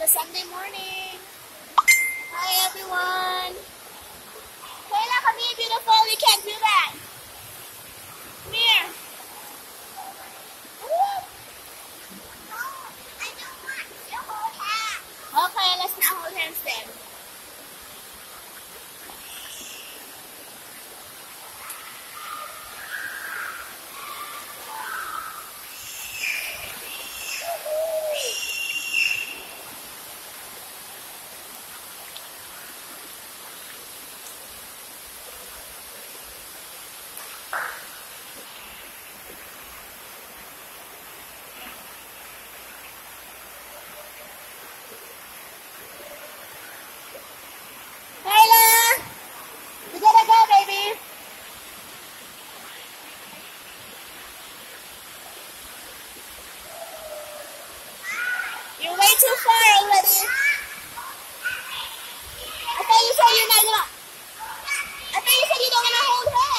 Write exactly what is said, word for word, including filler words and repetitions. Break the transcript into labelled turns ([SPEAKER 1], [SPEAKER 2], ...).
[SPEAKER 1] Sunday morning. Hi everyone. Kayla, come here, beautiful. You can't do that. Come here. I don't want to hold hands. Okay, let's not hold hands then. You're way too far already. I thought you said you're not gonna. I thought you said you don't wanna hold her.